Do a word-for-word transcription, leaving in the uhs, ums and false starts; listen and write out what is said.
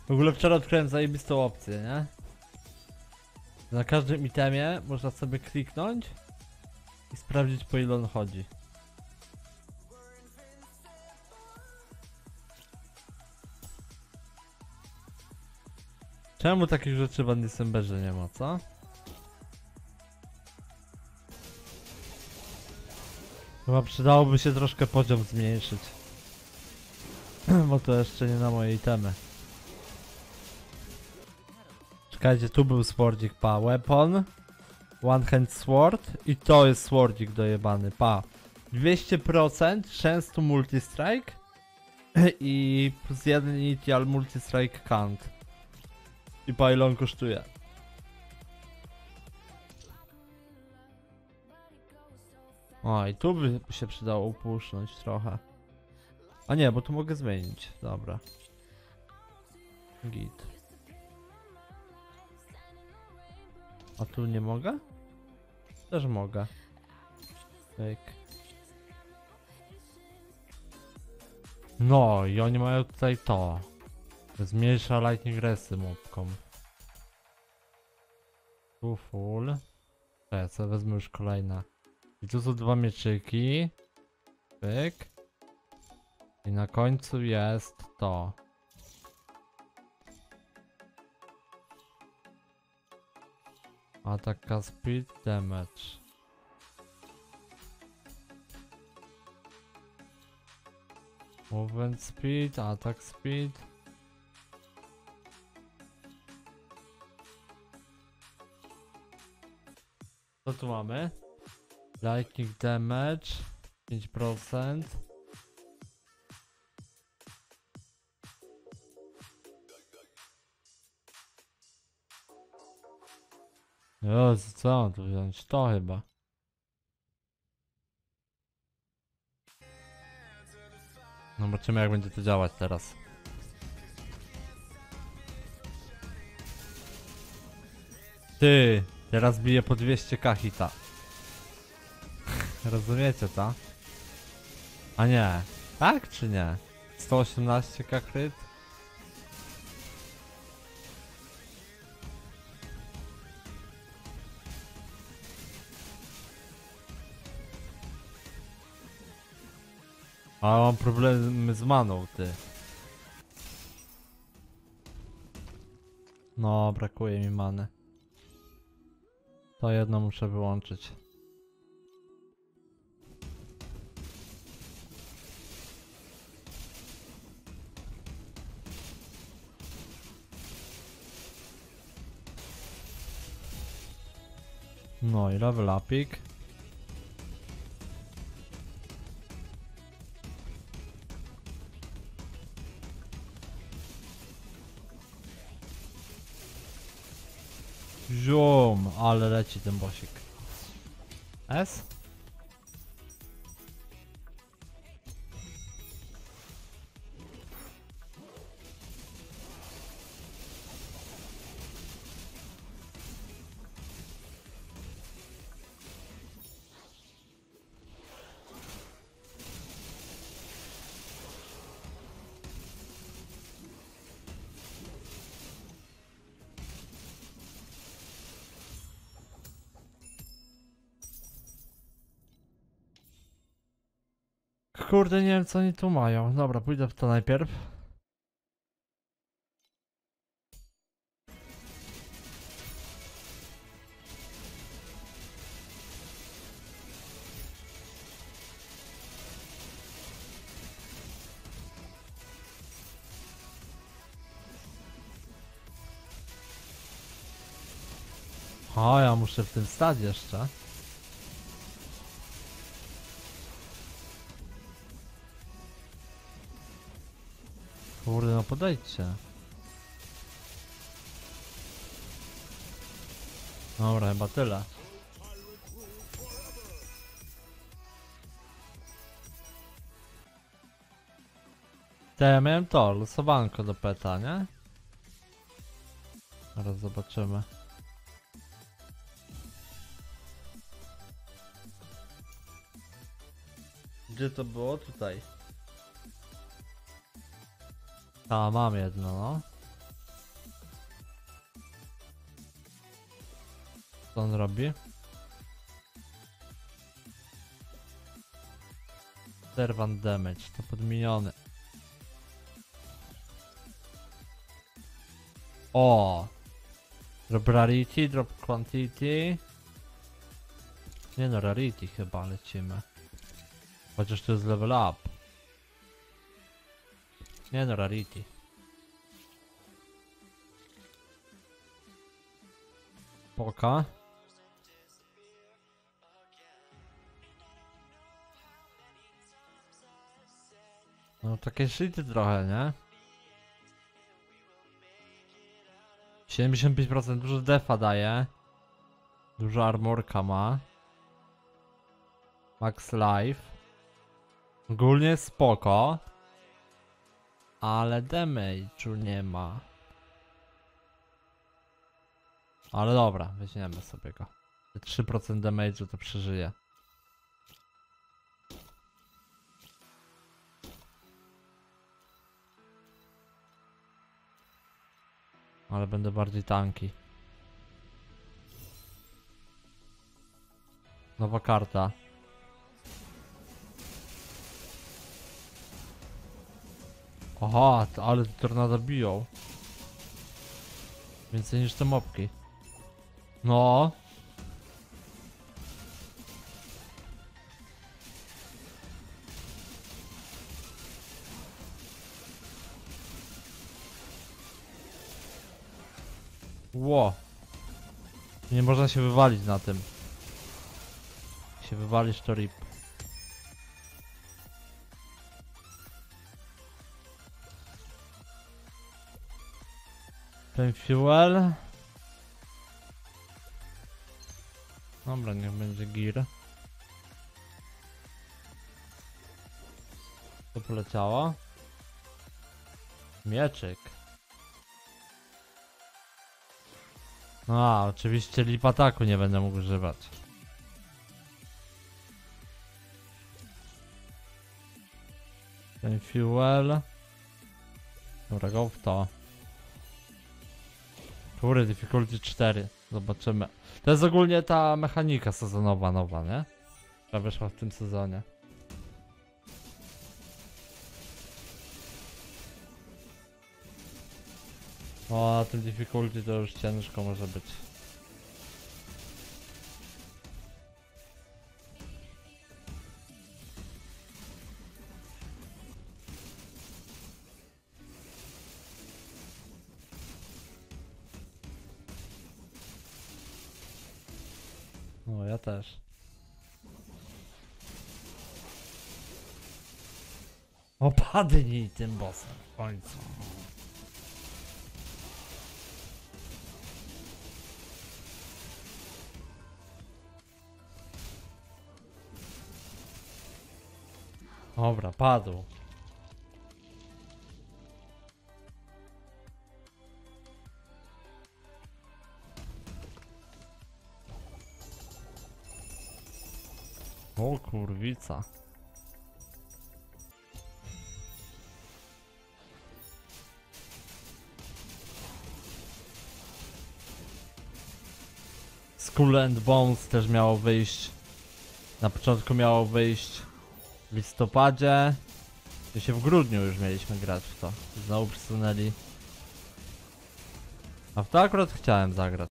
W ogóle wczoraj odkryłem zajebistą opcję, nie? Na każdym itemie można sobie kliknąć i sprawdzić, po ile on chodzi. Czemu takich rzeczy w Undecemberze nie ma, co? Chyba przydałoby się troszkę poziom zmniejszyć. Bo to jeszcze nie na moje itemy. Czekajcie, tu był swordzik, pa. Weapon. One hand sword. I to jest swordzik dojebany, pa. dwieście procent chance to multi-strike. I plus jeden initial multi-strike count. I pa, ile on kosztuje. O, i tu by się przydało upusznąć trochę. A nie, bo tu mogę zmienić. Dobra. Git. A tu nie mogę? Też mogę. Pyk. No i oni mają tutaj to. Zmniejsza lightning resy mobkom. Tu full. Ja sobie wezmę już kolejne. I tu są dwa mieczyki. Pyk. I na końcu jest to. Attack speed damage. Movement speed, attack speed. Co tu mamy? Lightning damage pięć procent. Jezu, co mam tu wziąć? To chyba. No zobaczymy, jak będzie to działać teraz. Ty, teraz bije po dwieście ka hita. Rozumiecie to? A nie. Tak czy nie? sto osiemnaście ka kryt? A mam problemy z maną, ty. No, brakuje mi many. To jedno muszę wyłączyć. No i level upik. Ziom, ale leci ten bosik. S? Kurde, nie wiem, co oni tu mają. Dobra, pójdę w to najpierw. O, ja muszę w tym stać jeszcze. Kurde, no podejdźcie. Dobra, chyba tyle. To ja miałem to, losowanko do peta, nie? Zaraz zobaczymy. Gdzie to było? Tutaj. A, mam jedno, no. Co on robi? Servant damage, to podmieniony. O! Drop rarity, drop quantity. Nie no, rarity chyba lecimy. Chociaż to jest level up. Nie no, rarity. Poka. No takie shity trochę, nie? siedemdziesiąt pięć procent dużo defa daje. Dużo armorka ma. Max life. Ogólnie spoko. Ale damage'u nie ma. Ale dobra, weźmiemy sobie go. trzy procent damage'u to przeżyje. Ale będę bardziej tanki. Nowa karta. Aha, to, ale te tornada biją. Więcej niż te mopki. No. Ło. Nie można się wywalić na tym. Jak się wywalisz to rip. Ten fuel. Dobra, niech będzie gear. To poleciało. Mieczyk. No, a, oczywiście lip ataku nie będę mógł używać. Ten fuel. Dobra, go w to. Kury, difficulty cztery. Zobaczymy. To jest ogólnie ta mechanika sezonowa nowa, nie? Która wyszła w tym sezonie. O, na tym difficulty to już ciężko może być. No, ja też. Opadnij tym bossem w końcu. Dobra, padł. O kurwica. Skull and Bones też miało wyjść. Na początku miało wyjść w listopadzie. To się w grudniu już mieliśmy grać w to. Znowu przesunęli. A w to akurat chciałem zagrać.